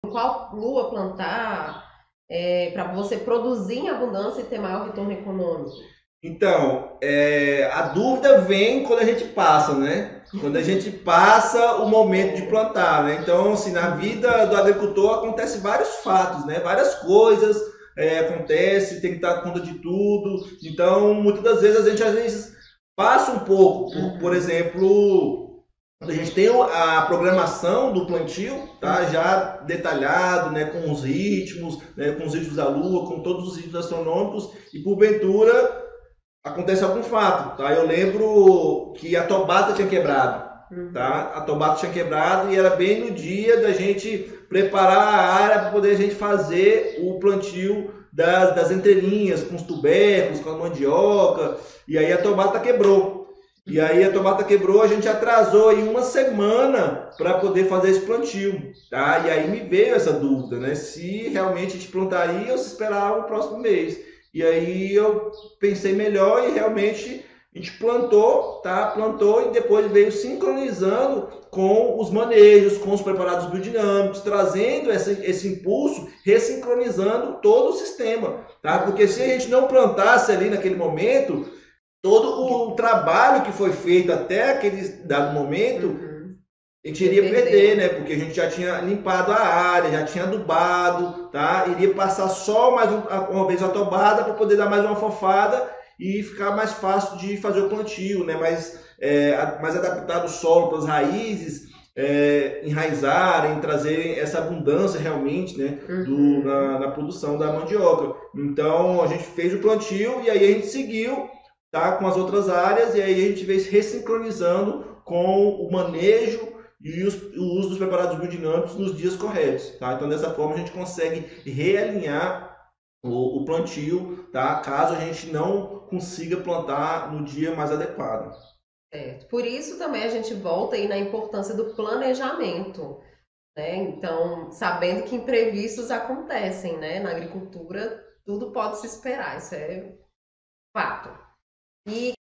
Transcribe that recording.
qual lua plantar, para você produzir em abundância e ter maior retorno econômico? Então, a dúvida vem quando a gente passa, né? Quando a gente passa o momento de É. plantar, né? Então, assim, na vida do agricultor acontece vários fatos, né? Várias coisas acontecem, tem que dar conta de tudo. Então, muitas das vezes a gente às vezes passa um pouco, por Uhum, exemplo, quando a gente tem a programação do plantio, tá? uhum, Já detalhado, né? Com os ritmos, né? Com os ritmos da lua, com todos os ritmos astronômicos e porventura acontece algum fato, tá? Eu lembro que a tobata tinha quebrado, uhum. tá? A tobata tinha quebrado e era bem no dia da gente preparar a área para poder a gente fazer o plantio das entrelinhas, com os tubérculos, com a mandioca, e aí a tobata quebrou. E aí a tobata quebrou, a gente atrasou aí uma semana para poder fazer esse plantio, tá? E aí me veio essa dúvida, né? Se realmente a gente plantaria ou se esperava o próximo mês. E aí eu pensei melhor e realmente a gente plantou, tá? Plantou e depois veio sincronizando com os manejos, com os preparados biodinâmicos, trazendo esse impulso, ressincronizando todo o sistema, tá? Porque se a Uhum. gente não plantasse ali naquele momento, todo o trabalho que foi feito até aquele dado momento Uhum. a gente Ia iria perder, perder, né? né? Porque a gente já tinha limpado a área, já tinha adubado, tá? Iria passar só mais uma vez a tobada para poder dar mais uma fofada e ficar mais fácil de fazer o plantio, né? Mais adaptado o solo para as raízes enraizarem, trazerem essa abundância realmente, né? Uhum. Na produção da mandioca. Então a gente fez o plantio e aí a gente seguiu, tá? Com as outras áreas e aí a gente veio se ressincronizando com o manejo e o uso dos preparados biodinâmicos nos dias corretos, tá? Então dessa forma a gente consegue realinhar o plantio, tá? Caso a gente não consiga plantar no dia mais adequado. Certo. Por isso também a gente volta aí na importância do planejamento, né? Então, sabendo que imprevistos acontecem, né? Na agricultura, tudo pode se esperar, isso é fato. E